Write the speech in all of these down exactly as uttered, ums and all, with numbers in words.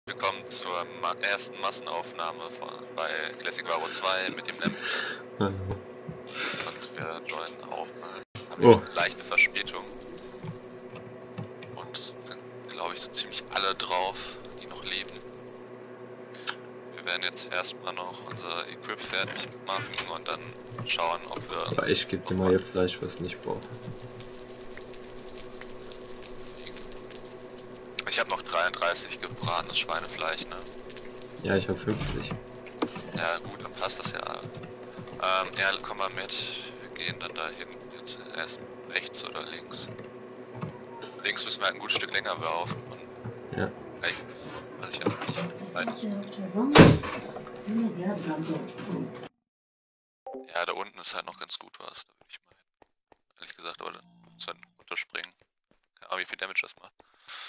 Willkommen zur Ma ersten Massenaufnahme von, bei Classic Varo zwei mit dem Lemke. Hallo. Und wir joinen auch mal. Haben Oh. nämlich eine leichte Verspätung. Und sind, glaube ich, so ziemlich alle drauf, die noch leben. Wir werden jetzt erstmal noch unser Equip fertig machen und dann schauen, ob wir... Aber ich gebe dir mal ihr Fleisch, was ich nicht brauche. Ich habe noch dreiunddreißig gebratenes Schweinefleisch, ne? Ja, ich habe fünfzig. Ja gut, dann passt das ja. Ähm, ja, komm mal mit. Wir gehen dann dahin. Jetzt erst rechts oder links. Links müssen wir halt ein gutes Stück länger laufen. Und Ja. rechts, weiß ich ja noch nicht. Rechts. Ja, da unten ist halt noch ganz gut was. Da würde ich mal hin. Ehrlich gesagt, aber dann muss halt runterspringen. Keine Ahnung, wie viel Damage das macht.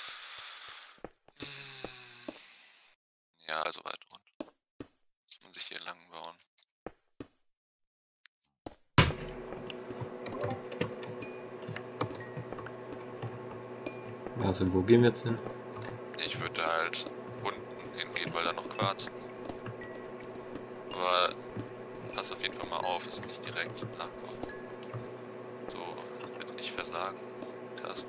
Ja, also weit runter. Muss man sich hier lang bauen. Also wo gehen wir jetzt hin? Ich würde halt unten hingehen, weil da noch Quarz ist. Aber pass auf jeden Fall mal auf, dass du nicht direkt nachkommst. So, bitte nicht versagen. Das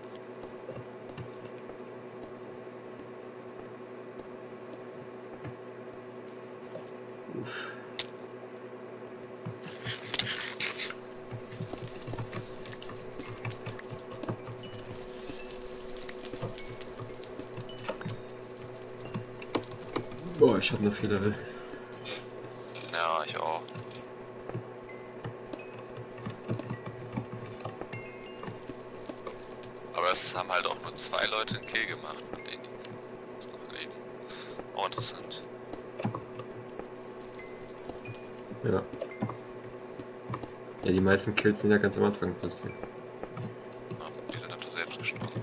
Uff. Boah, ich habe nur vier Level. Ja, ich auch. Aber es haben halt auch nur zwei Leute einen Kill gemacht, von denen die noch leben. Auch interessant. Ja. Ja, die meisten Kills sind ja ganz am Anfang passiert. Ja, die sind einfach selbst gestorben.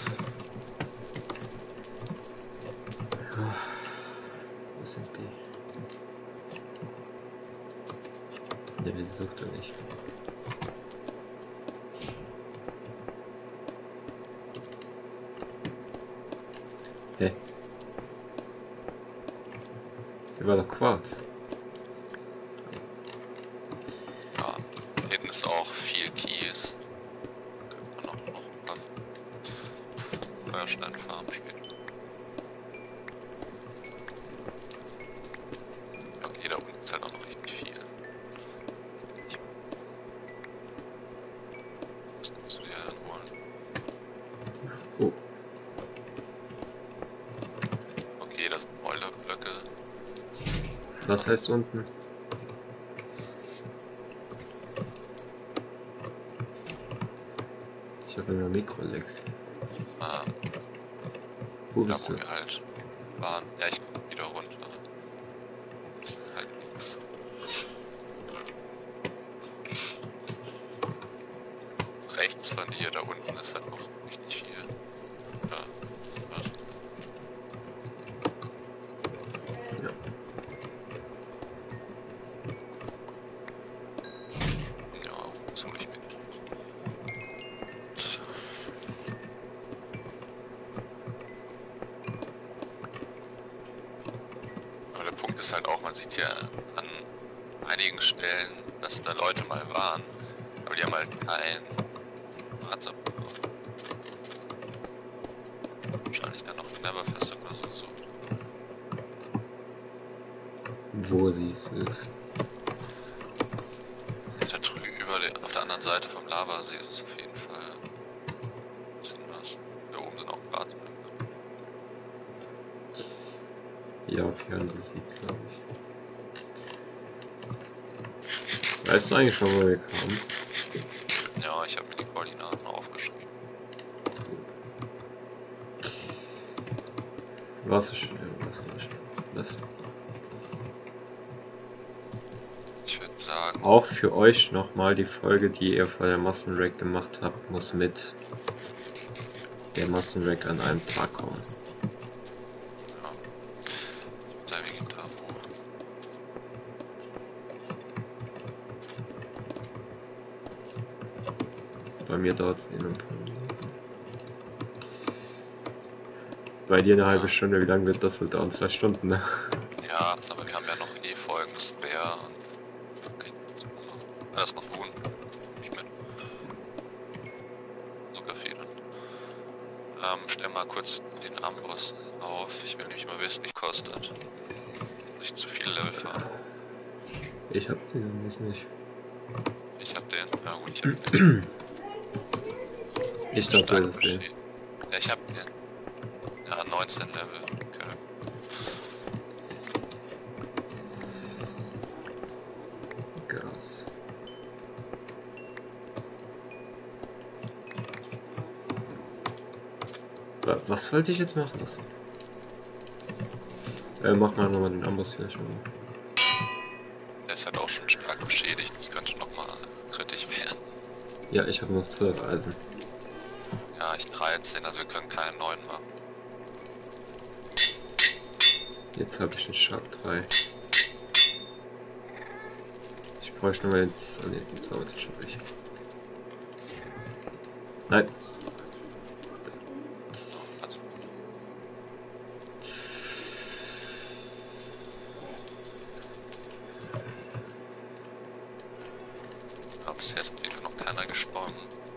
Wo sind die? Der wir sucht er nicht. Hä? Hey. Der war doch Quarz. Ja, hinten ist auch viel Kies. Könnte man auch noch ein paar Feuerstein farmen später. Okay, da unten ist halt auch noch richtig viel. Was kannst du dir dann holen? Oh. Okay, das sind Boilerblöcke. Was heißt unten? Ich habe immer Mikrolex. Ah, Wo da bist wo du? wir halt waren. Ja, ich komm wieder runter. Das ist halt nichts. Rechts von dir, da unten ist halt noch richtig viel. Ja, was? Ja. Ja, das hole ich mir. Aber der Punkt ist halt auch, man sieht ja an einigen Stellen, dass da Leute mal waren, aber die haben halt kein Harz abbekommen. Wahrscheinlich dann noch Neverfest oder so gesucht. Wo siehst du es? Da drüben über der, auf der anderen Seite vom Lavasee ist es auf jeden Fall ein bisschen was. Da oben sind auch Quarzblöcke. Ja, okay, und das sieht, glaube ich. Weißt du eigentlich schon, wo wir kamen? Ja, ich habe mir die Koordinaten aufgeschrieben. Was ist schon irgendwas nicht? Das. Ich würde sagen, Auch für euch nochmal die Folge, die ihr vor der Massenrack gemacht habt, muss mit der Massenrack an einem Tag kommen. ja. Ich würde sagen, wir gehen da hoch. Bei mir dauert es eh ein paar Minuten. bei dir eine halbe Ja. Stunde, wie lange wird das wohl dauern? Zwei Stunden, ne? Ja, aber wir haben ja noch eh Folgen Spare und okay, da ist noch Huhn. Ich mit. Sogar viele. Ähm, stell mal kurz den Amboss auf. Ich will nämlich mal wissen, wie kostet. Dass ich zu viele Level fahre. Ich hab diesen muss nicht. Ich hab den. Ja gut, ich hab den. Ich glaube, du hast es sehen. Ja, ich hab den. Ja, neunzehn Level. Okay. Gas. Wa- Was wollte ich jetzt machen lassen? Äh, mach mal nochmal den Amboss vielleicht mal. Der ist halt auch schon stark beschädigt. Das könnte nochmal kritisch werden. Ja, ich habe noch zwölf Eisen. Ja, ich dreizehn, also wir können keinen neuen machen. Jetzt habe ich einen Sharp drei. Ich bräuchte nur jetzt an den Zauber, das schaffe ich. Nein. Aber bisher ist irgendwie noch keiner gestorben.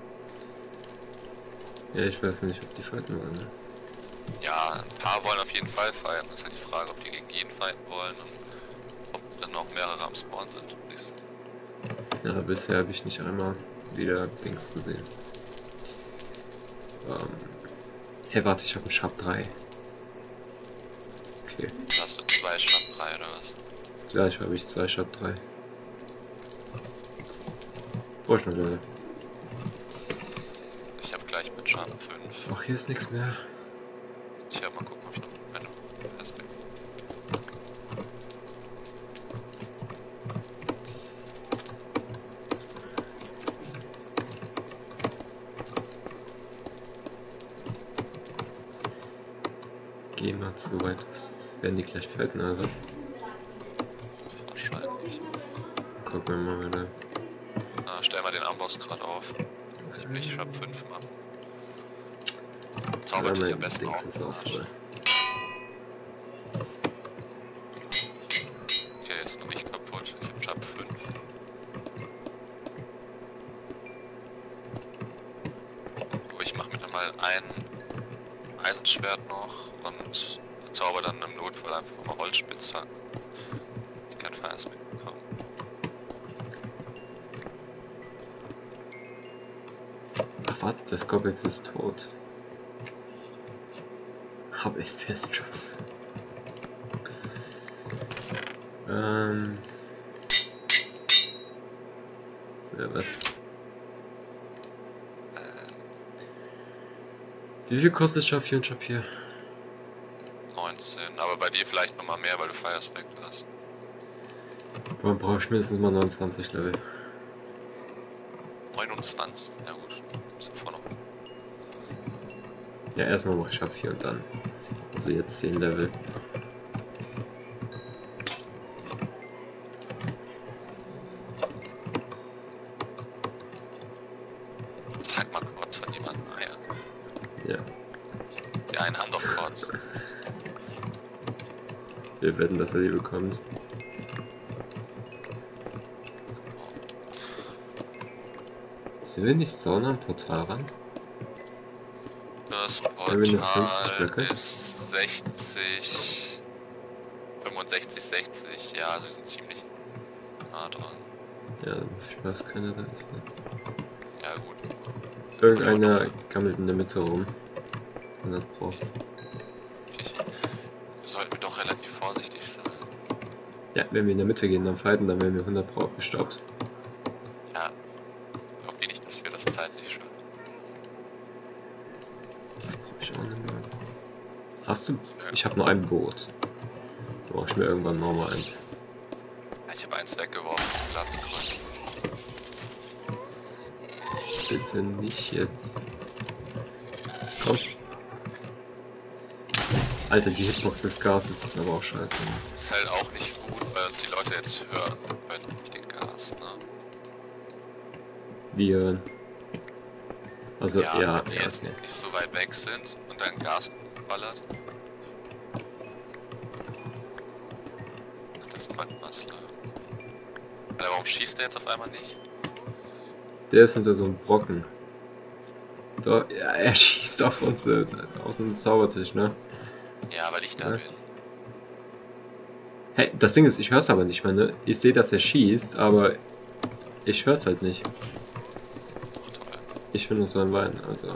Ja, ich weiß nicht, ob die fighten wollen. Ne? Ja, ein paar wollen auf jeden Fall fighten. Das ist halt die Frage, ob die gegen jeden fighten wollen und ob dann noch mehrere am Spawn sind. Ja, bisher habe ich nicht einmal wieder Dings gesehen. Ähm. Hey, warte, ich habe einen Sharp drei. Okay. Hast du zwei Sharp drei oder was? Gleich habe ich zwei Sharp drei. Brauche ich noch Leute. Ich habe gleich mit Sharp fünf. Ach, hier ist nichts mehr. Tja, mal gucken, ob ich noch eine Perspektive. Geh mal zu weit. Werden die gleich fighten oder was? Wahrscheinlich. Gucken wir mal wieder. Ah, stell mal den Amboss gerade auf. Ich will ich Sharp fünf machen. Zaubert dich am besten Dings auf. ist auch voll. Okay, ist noch nicht kaputt. Ich hab Sharp fünf. So, ich mach mir dann mal ein Eisenschwert noch und zauber dann im Notfall einfach mal Holzspitzhacken. Ich kann Fires mitbekommen. Ach warte, der Scopex ist tot. Hab ich Festschuss. Ähm. Ja, was? Wie viel kostet Shop vier und Shop vier? neunzehn, aber bei dir vielleicht nochmal mehr, weil du Fire Spect hast. Dann brauche ich mindestens mal neunundzwanzig Level. neunundzwanzig, ja gut. Ist davor noch. Ja, erstmal mache ich Shop vier und dann. Also jetzt zehn Level. Sag mal kurz von jemandem. Ah ja. Ja. Die einen haben doch kurz. Wir wetten, dass er die bekommt. Sind wir nicht so nah am Portal ran? Das Haben wir noch fünfzig Portal Blöcke? ist sechzig, fünfundsechzig, sechzig. Ja, also wir sind ziemlich nah dran. Ja, ich weiß keiner da ist. Ne? Ja gut. Irgendeiner gammelt in der Mitte rum. hundert Pro. Ich, sollten wir doch relativ vorsichtig sein. Ja, wenn wir in der Mitte gehen, dann fighten, dann werden wir hundert Pro abgestaubt. Ja, ich glaube eh nicht, dass wir das zeitlich schaffen. Das brauche ich auch nicht mehr. Hast du? Ich habe nur ein Boot. Da brauche ich mir irgendwann nochmal eins. Ich habe eins weggeworfen, um klar zu gründen. Bitte nicht jetzt. Komm. Alter, die Hitbox des Gases ist aber auch scheiße. Ne? Das ist halt auch nicht gut, weil uns die Leute jetzt hören können, nicht den Gas, ne? Wir hören. Also, ja, ja, wenn wir ja jetzt okay. nicht so weit weg sind und dann Gas ballert. Das ist ein Backmassler. Aber warum schießt der jetzt auf einmal nicht? Der ist hinter so einem Brocken. Da, ja, er schießt auf uns, äh, auf den Zaubertisch, ne? Ja, weil ich da Ja. bin. Hey, das Ding ist, ich hör's aber nicht mehr, ne? Ich sehe, dass er schießt, aber ich hör's halt nicht. Ach, toll. Ich bin nur so ein Wein, also.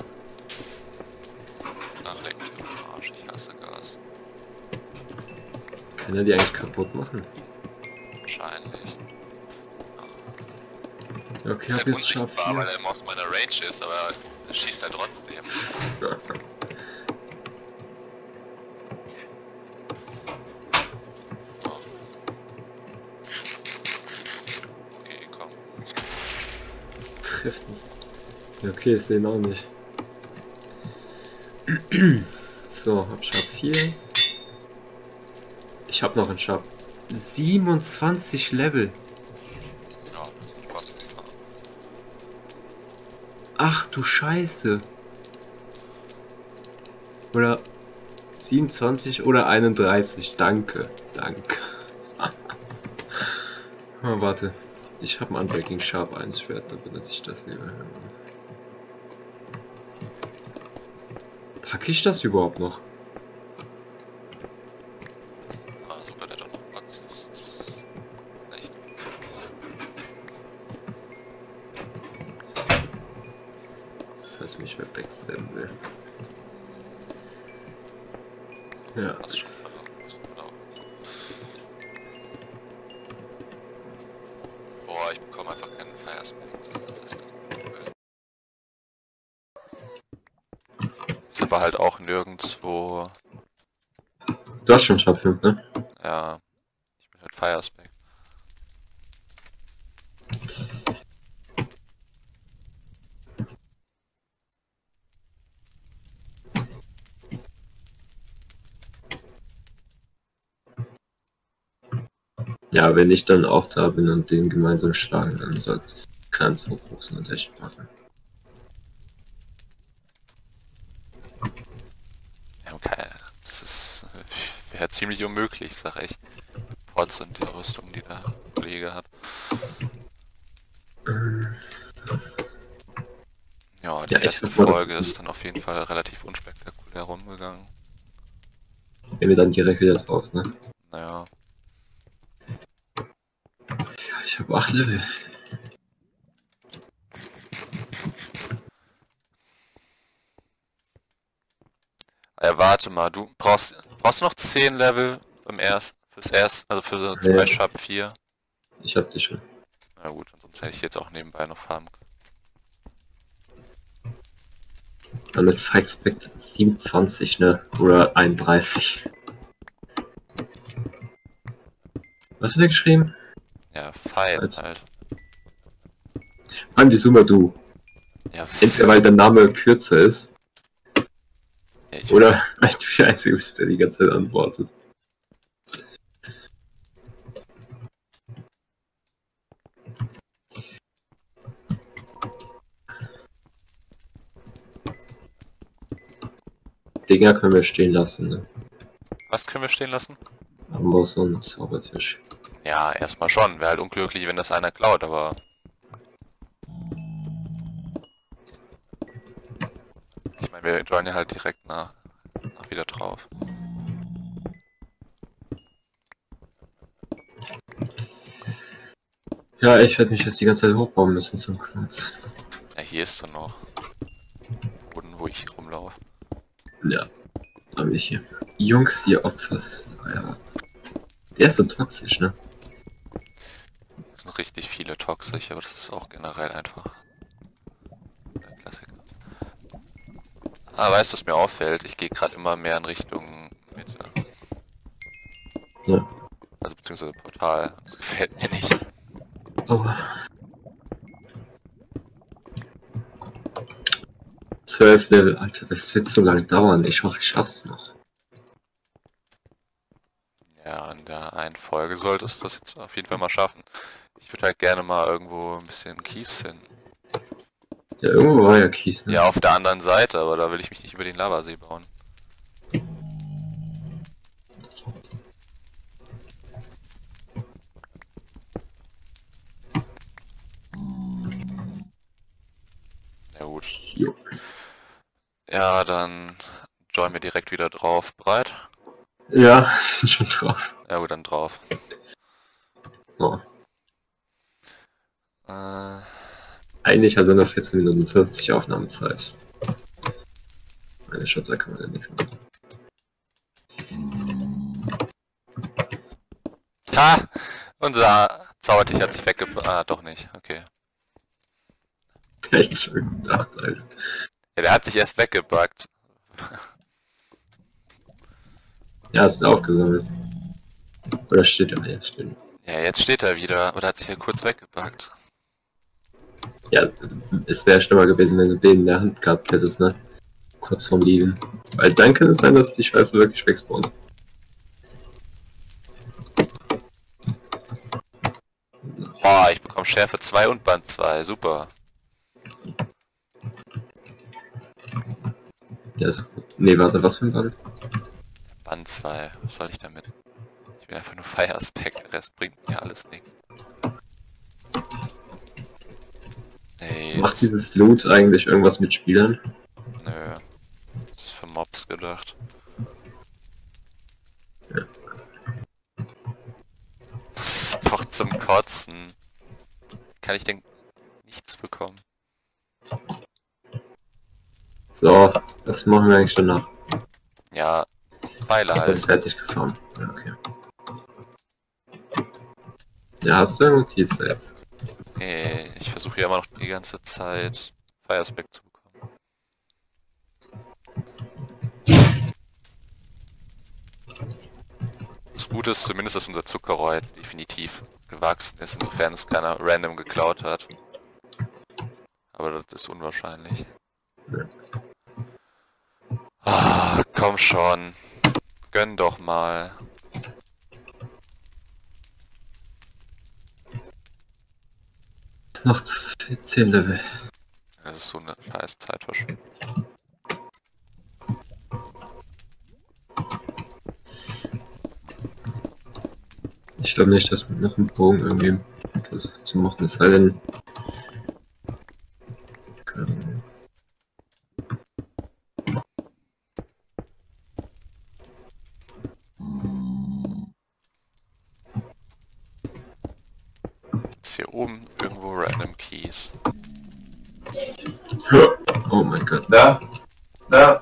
Ach, leck mich doch am Arsch, ich hasse Gas. Kann er die eigentlich kaputt machen? Wahrscheinlich. Okay, Ist hab halt jetzt scharf unsichtbar, weil hier. er aus meiner Range ist, aber er schießt halt trotzdem. Okay, komm. Trifft es. Ja, okay, ich sehe ihn auch nicht. So, hab Sharp vier. Ich hab noch einen Sharp. siebenundzwanzig Level. Ja, Spaß. Ach du Scheiße. Oder siebenundzwanzig oder einunddreißig. Danke. Danke. Oh, warte. Ich habe ein Unbreaking Sharp eins Schwert, dann benutze ich das lieber. Packe ich das überhaupt noch? Ah, super, der hat doch noch Platz. Das ist echt. Falls mich wer backstabben will. Ja. Das ist schon verdammt. Genau. Boah, ich bekomme einfach keinen Firespeed. Das ist cool. Ist aber halt auch nirgendwo. Du hast schon Sharp fünf, ne? Ja, ich bin halt Firespec. Ja, wenn ich dann auch da bin und den gemeinsam schlagen, dann sollte es keinen so großen Unterschied machen. Ja, okay. Das ist wäre ziemlich unmöglich, sag ich. Trotz und die Rüstung, die der Kollege hat. Ähm, Ja, die Ja, ich erste hab mal Folge das- ist dann auf jeden Fall relativ unspektakulär rumgegangen. Gehen wir dann direkt wieder drauf, ne? Naja. Ja, ich habe acht Level. Ja, warte mal, du brauchst brauchst du noch zehn Level im erst, fürs erst, also für zum Ja. Beispiel Sharp vier. Ich hab die schon. Na gut, sonst hätte ich jetzt auch nebenbei noch farmen können. Dann mit Fightspec siebenundzwanzig, ne? Oder einunddreißig. Was hat er geschrieben? Ja, Fight Halt. halt. Mann, wieso mal du? Ja, Entweder weil der Name kürzer ist, ja, ich, oder weil du der Einzige bist, der die ganze Zeit antwortet. Dinger können wir stehen lassen, ne? was können wir stehen lassen? Aber so ein Zaubertisch. Ja, erstmal schon. Wäre halt unglücklich, wenn das einer klaut, aber... Ich meine, wir joinen ja halt direkt nach, nach wieder drauf. Ja, ich werde mich jetzt die ganze Zeit hochbauen müssen zum Quarz. Ja, hier ist dann noch Boden, wo ich rumlaufe. Ja, aber ich hier. Jungs, ihr Opfers. Ja. Der ist so toxisch, ne? Es sind richtig viele toxisch, aber das ist auch generell einfach der Klassiker. Ah, weißt du, was mir auffällt? Ich gehe gerade immer mehr in Richtung Mitte. Ja. Also beziehungsweise Portal. Das gefällt mir nicht. Oh. zwölf Level, Alter, das wird so lange dauern. Ich hoffe, ich schaff's noch. Ja, in der einen Folge solltest du das jetzt auf jeden Fall mal schaffen. Ich würde halt gerne mal irgendwo ein bisschen Kies hin. Ja, irgendwo war ja Kies, ne? Ja, auf der anderen Seite, aber da will ich mich nicht über den Lavasee bauen. gut. Jo. Ja, dann joinen wir direkt wieder drauf. Bereit? Ja, ich bin schon drauf. Ja gut, dann drauf. Oh. Äh, Eigentlich hat er noch vierzehn Minuten fünfzig Aufnahmezeit. Meine Schutzer kann man ja nichts machen. ha! Unser Zaubertisch hat sich wegge... Ah, doch nicht. Okay. Echt schon gedacht, Alter. Ja, der hat sich erst weggebuggt. Ja, ist aufgesammelt. Oder steht er? Ja, steht. Ja, jetzt steht er wieder. Oder hat sich ja kurz weggebuggt. Ja, es wäre schlimmer gewesen, wenn du den in der Hand gehabt hättest, ne? Kurz vorm Liegen. Weil dann kann es sein, dass die Scheiße wirklich wegspawnt. Oh, ich bekomme Schärfe zwei und Band zwei. Super. Ja, ist gut. Nee, warte, was für ein Band? Band zwei. Was soll ich damit? Ich will einfach nur Fire Aspect. Der Rest bringt mir alles nichts. Nee, Macht das, dieses Loot eigentlich irgendwas mit Spielern? nö. Das ist für Mobs gedacht. Ja. Das ist doch zum Kotzen. Kann ich denn nichts bekommen? So, das machen wir eigentlich danach. Ja, Pfeile Ich bin halt. fertig gefahren. Ja, okay. Ja, hast du irgendwo Kies da jetzt? Nee, ich versuche ja immer noch die ganze Zeit Fire Aspect zu bekommen. Das Gute ist zumindest, dass unser Zuckerrohr jetzt definitiv gewachsen ist, insofern es keiner random geklaut hat. Aber das ist unwahrscheinlich. Ja. Ah, komm schon. Gönn doch mal. Noch zehn Level. Das ist so eine scheiß Zeitverschwendung. Ich glaube nicht, dass man noch einen Bogen irgendwie versucht zu machen, es sei denn. Ähm, Ist hier oben irgendwo random Keys. Oh mein Gott. Da, da.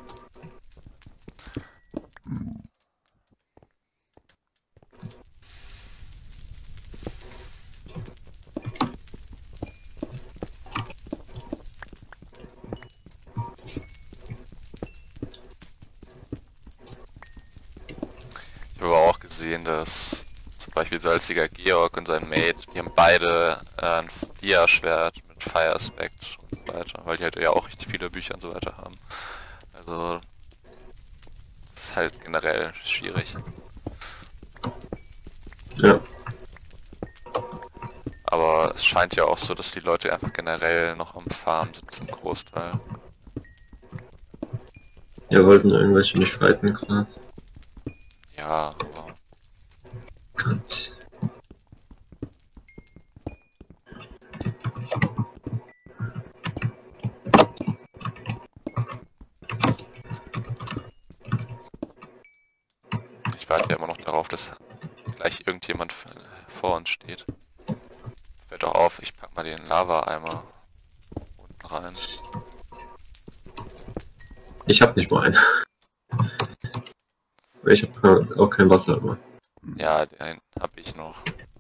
Ich habe aber auch gesehen, dass zum Beispiel Salziger Georg und sein Mate, die haben beide äh, ein Dia-Schwert mit Fire Aspect und so weiter, weil die halt ja auch richtig viele Bücher und so weiter haben. Also, das ist halt generell schwierig. Ja. Aber es scheint ja auch so, dass die Leute einfach generell noch am Farmen sind zum Großteil. Ja, wollten irgendwelche nicht fighten gerade. Ja, aber Gott. ich warte ja immer noch darauf, dass gleich irgendjemand vor uns steht. Fällt doch auf, ich pack mal den Lava-Eimer unten rein. Ich hab nicht mal einen. Aber ich hab auch kein Wasser mehr. Ja, den hab ich noch.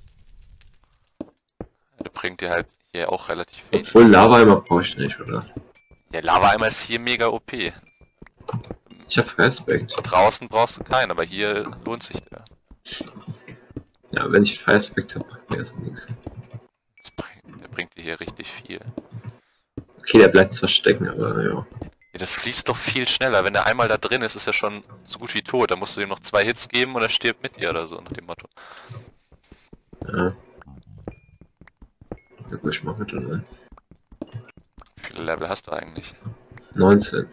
Der bringt dir halt hier auch relativ wenig. Obwohl Lava immer brauche ich nicht, oder? Der Lava-Eimer ist hier mega O P. Ich hab Fastback. Draußen brauchst du keinen, aber hier lohnt sich der. Ja, wenn ich Fastback hab, wäre es nichts. Das bringt, der bringt dir hier richtig viel. Okay, der bleibt zwar stecken, aber ja. Ja, das fließt doch viel schneller. Wenn der einmal da drin ist, ist er schon so gut wie tot. Da musst du ihm noch zwei Hits geben und er stirbt mit dir oder so, nach dem Motto. Ja. Ja gut, ich mach mit rein. Wie viele Level hast du eigentlich? neunzehn.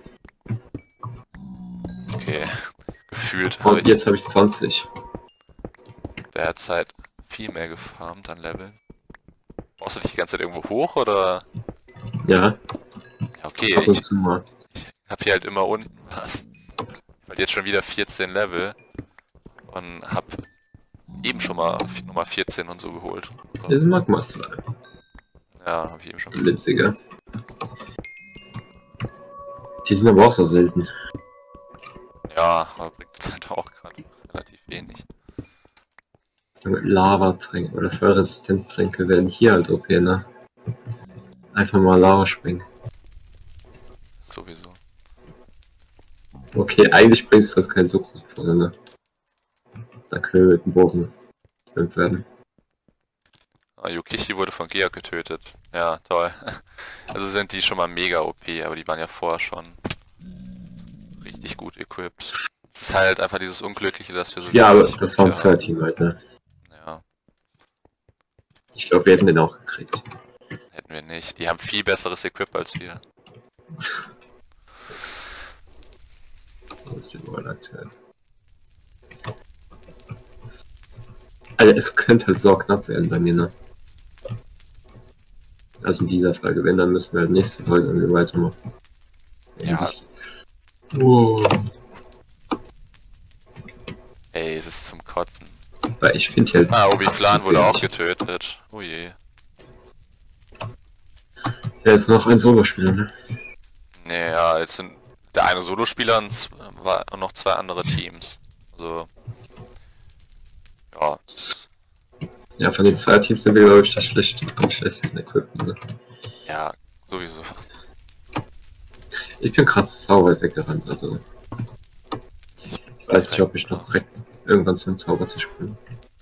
Okay, gefühlt habe Und ich jetzt habe ich zwanzig. derzeit viel mehr gefarmt an Leveln. Brauchst du dich die ganze Zeit irgendwo hoch oder? Ja. Ja, okay, Ab und ich, zu mal. ich hab hier halt immer unten was. Weil jetzt schon wieder vierzehn Level und hab eben schon mal Nummer vierzehn und so geholt. So. Hier ist ein Magma-Slime. Ja, hab ich eben schon. Witziger. Die sind aber auch so selten. Ja, aber bringt uns halt auch gerade relativ wenig. Lava-Tränke oder Feuerresistenztränke werden hier halt O P, ne? Einfach mal Lava springen. Sowieso. Okay, eigentlich bringt es das keinen so großen Vorteil, ne? Da können wir mit dem Bogen gefilmt werden. Ah, Yukichi wurde von Gea getötet. Ja, toll. Also sind die schon mal mega O P, aber die waren ja vorher schon richtig gut equipped. Es ist halt einfach dieses Unglückliche, dass wir so Ja, aber wenig das war ein Punkte haben. Zweiteam halt, ne? Ja, Ich glaube, wir hätten den auch gekriegt. hätten wir nicht. Die haben viel besseres Equip als wir. Wo ist die wohl aktuell? Also es könnte halt so knapp werden bei mir, ne? Also in dieser Folge, wenn, dann müssen wir halt nächste Folge irgendwie weitermachen. Ja. Wow. Ey, es ist zum Kotzen. Weil ich finde halt... Ah, Obi-Flan absolut wurde auch wenig. getötet. Oh je. Er ist noch ein Solospieler, ne? Nee, ja, jetzt sind der eine Solospieler und z- war- und noch zwei andere Teams. Also, ja, das- Ja, von den zwei Teams sind wir, glaube ich, das schlecht, am schlechtesten Equipment, ne? ja, sowieso. Ich bin gerade sau weit weggerannt, also... Ich weiß nicht, ob ich noch direkt irgendwann zum Zaubertisch bin.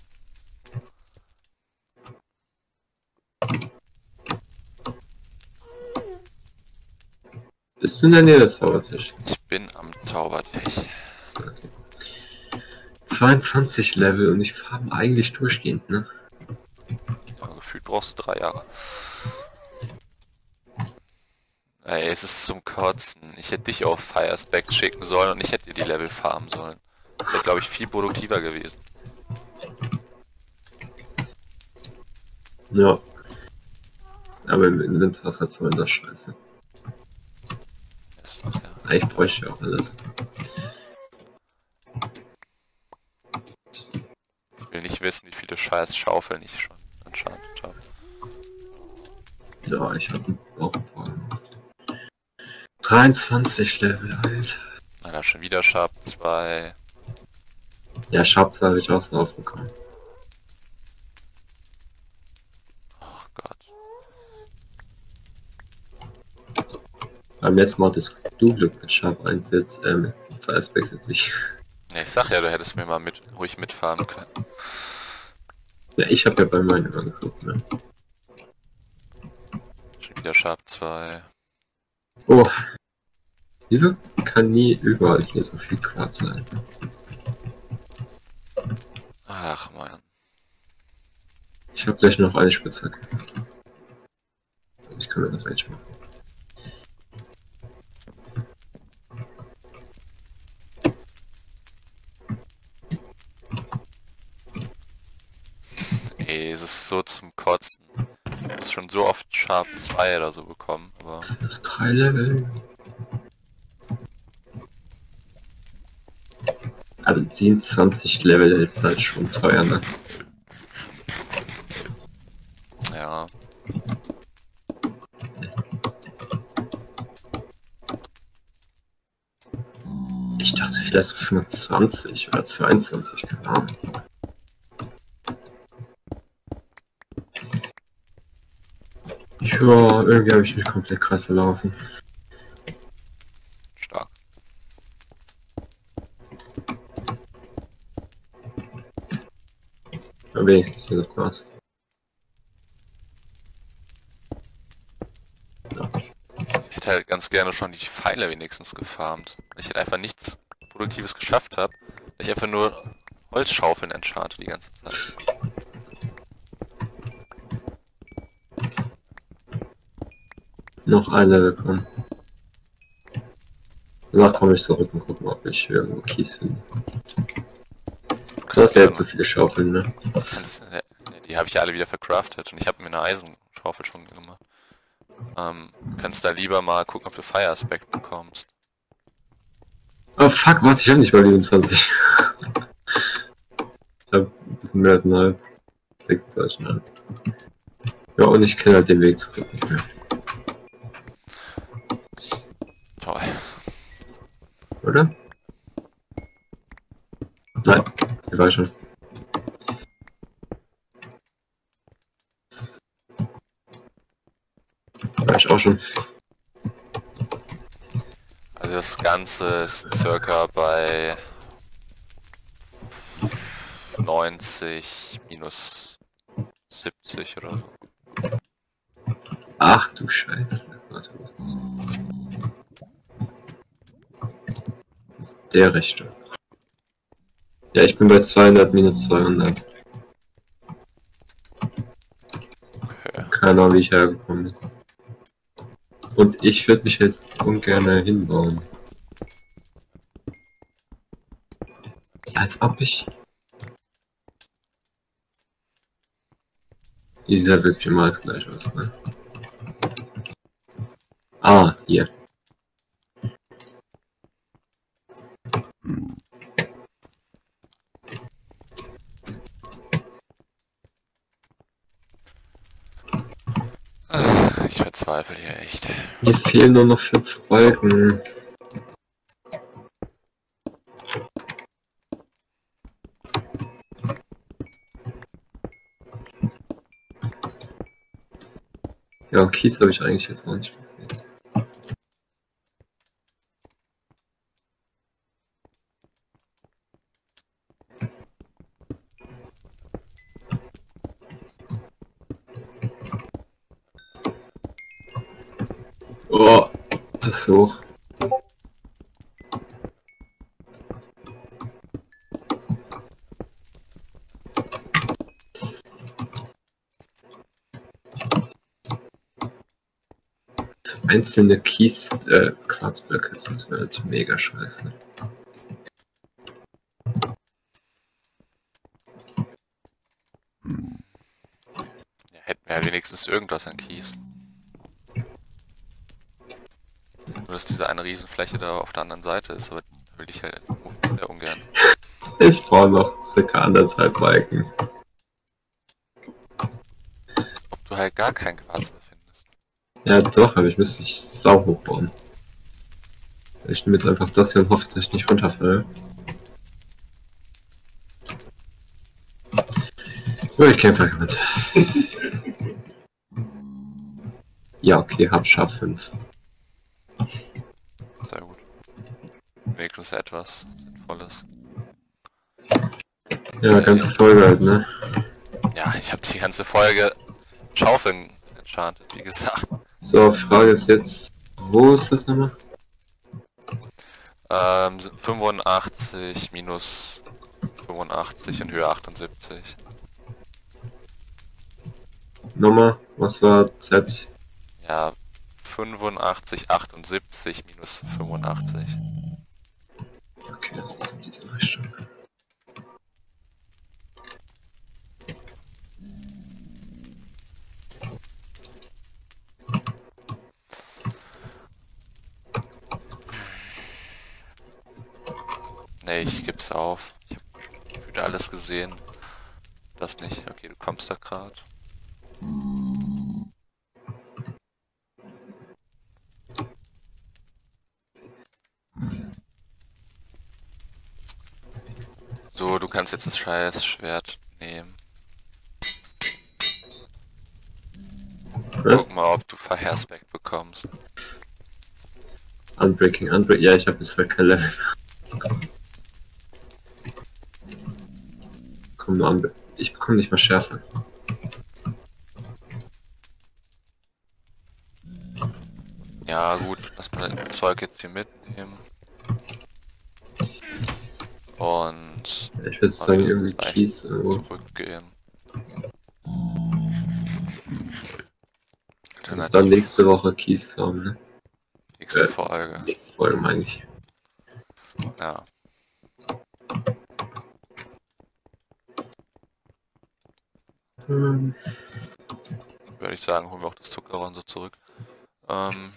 Bist du in der Nähe des Zaubertischs? Ich bin am Zaubertisch. Okay. zweiundzwanzig Level und ich farbe eigentlich durchgehend, ne? Ja, gefühlt brauchst du drei Jahre. Ey, es ist zum Kotzen. Ich hätte dich auf Fire Spec schicken sollen und ich hätte dir die Level farmen sollen. Das wäre, glaube ich, viel produktiver gewesen. Ja. Aber im Inventar ist halt voll das Scheiße. Das, ja. Eigentlich bräuchte ich auch alles. Ich will nicht wissen, wie viele scheiß Schaufeln ich schon enchantet habe. Ja, ich hab einen Bauchball gemacht. dreiundzwanzig Level, Alter. Na, da schon wieder Sharp zwei. Ja, Schatz habe ich auch so aufbekommen. Ach Gott. Beim letzten Mal hattest du Glück mit Sharp eins, jetzt ähm, veraspektet sich. Ja, ich sag ja, du hättest mir mal mit, ruhig mitfahren können. Ja, ich habe ja bei meinen immer geguckt, ne? Schon wieder Sharp zwei. Oh. Wieso kann nie überall hier so viel Quarz sein? Ach man. Ich habe gleich noch eine Spitzhacke. Ich kann mir das Range machen. Ey, es ist so zum Kotzen. Ich habe schon so oft Sharp zwei oder so bekommen, aber Noch drei Level. Also siebenundzwanzig Level ist halt schon teuer, ne? ja. Ich dachte vielleicht so fünfundzwanzig oder zweiundzwanzig, keine Ahnung. Ja, irgendwie habe ich mich komplett gerade verlaufen. Stark. Aber wenigstens hier noch was. Ja. Ich hätte halt ganz gerne schon die Pfeile wenigstens gefarmt. Ich hätte einfach nichts Produktives geschafft habe. Ich einfach nur Holzschaufeln enchante die ganze Zeit. Noch ein Level kommen. Danach komme ich zurück und gucken, ob ich irgendwo Kies finde. Du hast ja jetzt so viele Schaufeln, ne? Kannst, äh, die habe ich ja alle wieder vercraftet und ich habe mir eine Eisenschaufel schon gemacht. Ähm, kannst da lieber mal gucken, ob du Fire Aspect bekommst. Oh fuck, warte, ich hab nicht mal siebenundzwanzig. Ich hab ein bisschen mehr als ein halb. sechsundzwanzig, nein. Ja, und ich kenne halt den Weg zurück nicht mehr. Toll. Oder? Nein, der war schon. War ich auch schon. Also das Ganze ist circa bei neunzig minus siebzig oder so. Ach du Scheiße. Warte mal. Das ist der rechte. Ja, ich bin bei zweihundert minus zweihundert. Okay. Keine Ahnung, wie ich hergekommen bin. Und ich würde mich jetzt ungern hinbauen. Als ob ich... Die sieht ja wirklich immer alles gleich aus, ne? Ah, hier. Ach, ich verzweifle hier echt. Mir fehlen nur noch fünf Wolken. Ja, Kies habe ich eigentlich jetzt noch nicht gesehen. Oh, das ist hoch. So einzelne Kies, äh, Quarzblöcke sind halt mega scheiße. Ja, hätten wir ja wenigstens irgendwas an Kies. Nur dass diese eine Riesenfläche da auf der anderen Seite ist, aber will ich halt sehr ungern. Ich brauche noch circa anderthalb Balken. Ob du halt gar kein Quarz mehr findest. Ja doch, aber ich müsste mich sau hoch bauen. Ich nehme jetzt einfach das hier und hoffe, dass ich nicht runterfalle. Oh, ich kämpfe damit. Ja, okay, hab scharf fünf. Sehr gut. Wenigstens etwas Sinnvolles. Ja, ganze Folge halt, ne? Ja, ich habe die ganze Folge Schaufeln enchantet, wie gesagt. So, Frage ist jetzt, wo ist das nochmal? Ähm, fünfundachtzig minus fünfundachtzig in Höhe achtundsiebzig. Nummer, was war Z? Ja, fünfundachtzig, achtundsiebzig minus fünfundachtzig. Okay, das ist in diese Richtung. Nee, ich geb's auf. Ich hab wieder alles gesehen. Das nicht. Okay, du kommst da gerade. So, du kannst jetzt das scheiß Schwert nehmen. Was? Guck mal, ob du Fire Aspect bekommst. Unbreaking, Unbreaking. Ja, ich habe jetzt halt kein Level. Komm nur an. Ich bekomme nicht mal Schärfe. Ja gut, lass mal das Zeug jetzt hier mitnehmen. Und Ich würde sagen, irgendwie Kies irgendwo. zurückgehen. Das ist dann nächste Woche Kies haben, ne? Nächste äh, Folge. Nächste Folge meine ich. Ja. Hm. Würde ich sagen, holen wir auch das Zuckerrohr so zurück. Ähm,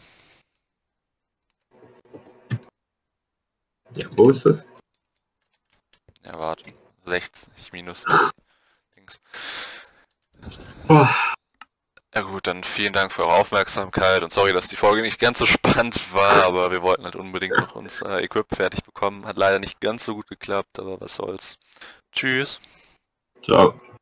Ja, wo ist das? ja, warte. sechzig minus Dings. Oh. Ja gut, dann vielen Dank für eure Aufmerksamkeit und sorry, dass die Folge nicht ganz so spannend war, aber wir wollten halt unbedingt noch unser Equip fertig bekommen. Hat leider nicht ganz so gut geklappt, aber was soll's. Tschüss. Ciao.